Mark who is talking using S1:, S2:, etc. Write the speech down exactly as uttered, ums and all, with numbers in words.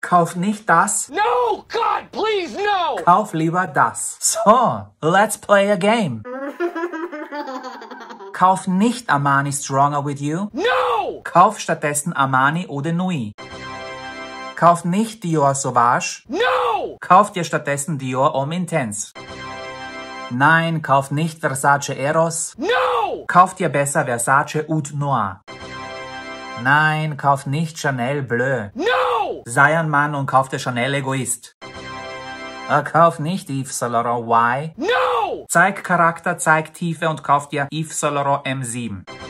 S1: Kauf nicht das.
S2: No! God, please, no!
S1: Kauf lieber das. So, let's play a game. Kauf nicht Armani Stronger with You.
S2: No!
S1: Kauf stattdessen Armani Eau de Nuit. Kauf nicht Dior Sauvage.
S2: No!
S1: Kauf dir stattdessen Dior Homme Intense. Nein, kauf nicht Versace Eros.
S2: No!
S1: Kauf dir besser Versace Oud Noir. Nein, kauf nicht Chanel Bleu.
S2: No!
S1: Sei ein Mann und kauf dir Chanel Egoist. Äh, kauf nicht Yves Saint Laurent Y.
S2: No!
S1: Zeig Charakter, zeig Tiefe und kauf dir Yves Saint Laurent M sieben.